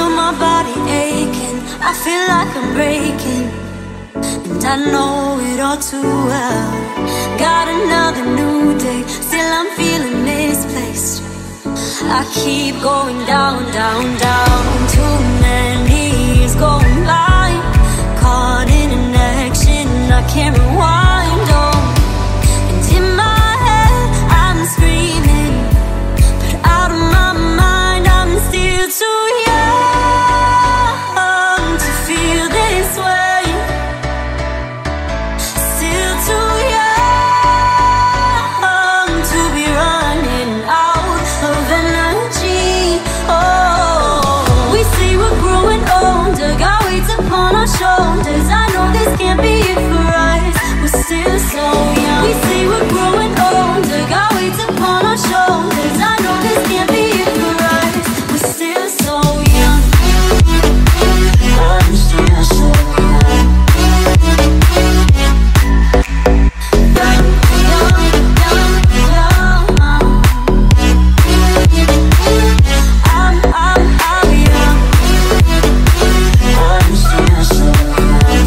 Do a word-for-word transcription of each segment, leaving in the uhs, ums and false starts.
feel my body aching, I feel like I'm breaking, and I know it all too well. Got another new day, still I'm feeling misplaced. I keep going down, down, down. Too many years going by, caught in an action I can't rewind. Oh, and in my head I'm screaming, but out of my mind I'm still too young to feel this way. Still too young to be running out of energy. Oh, we say we're growing older, got weights upon our shoulders. I know this can't be it for us, we're still so young. We say we're growing older, got weights upon our shoulders. I know this can't be it for us, we're still so young. I'm still so young. Young, young, young, young. I'm, I'm, I'm young. I'm still so young.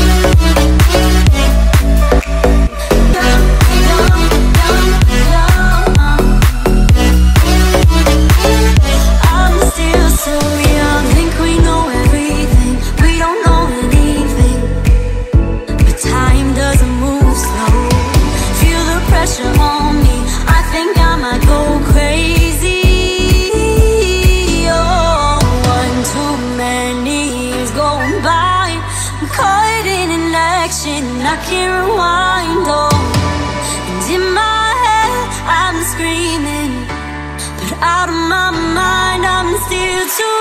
Young, young, young, young. I'm still so young. Think we know everything, we don't know anything. But time doesn't move slow. Feel the pressure on me, I think I might go crazy. Oh, one too many years going by, I'm caught in an action I can't rewind. Oh, and in my head I'm screaming, but out of my mind I'm still too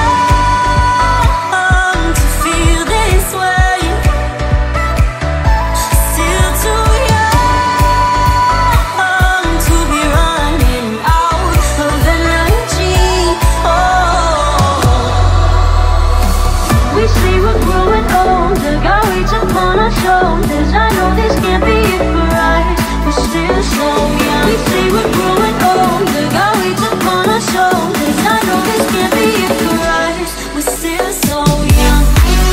young to feel this way. Still too young to be running out of energy. Oh, we say we're growing older, got weights upon our shoulders. I know this can't be it for us, we're still so young. We say we're growing older, got weights upon our shoulders. I know this can't be it for us, we're still so young.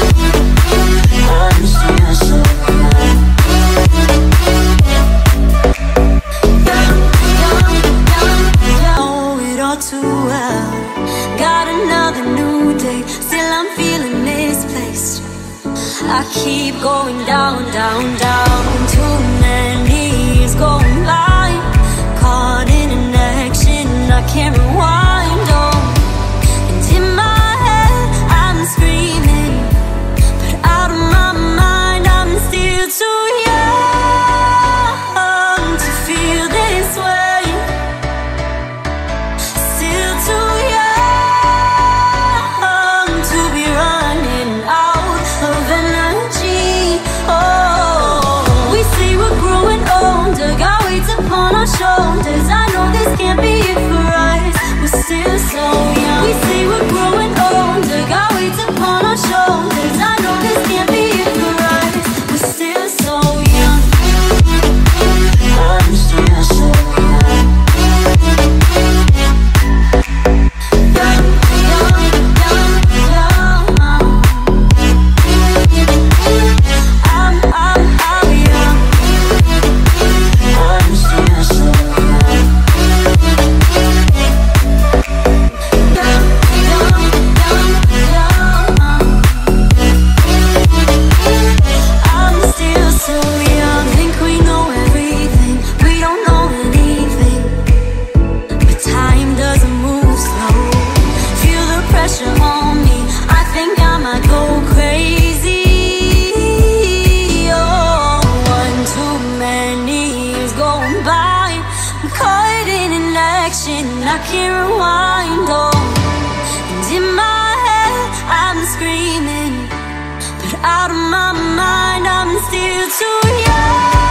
I'm still so young. Young, young, young, young. Know it all too well. Got another new day, still I'm feeling misplaced. I keep going down, down, down. Too many years going by, caught in an action I can't rewind. Oh, and in my head I'm screaming, but out of my mind I'm still too young to feel this way. Still too young to be running out of energy. Oh, we say we're growing older, got weights upon our shoulders. I know this can't be it for us, we're still so young. We say we're growing older, got weights upon our shoulders. I know this can't be it for us, we're still so young. I'm still so young. Young, young, young, young. I'm, I'm, I'm young. I'm still so young. Young, young, young, young. I'm still so young. Think we know everything, we don't know anything. But time doesn't move slow. Feel the pressure on me, I think I might go crazy. Oh, one too many years going by, I'm caught in an action I can't rewind. Oh, and in my head I'm screaming, but out of my mind I'm still too young.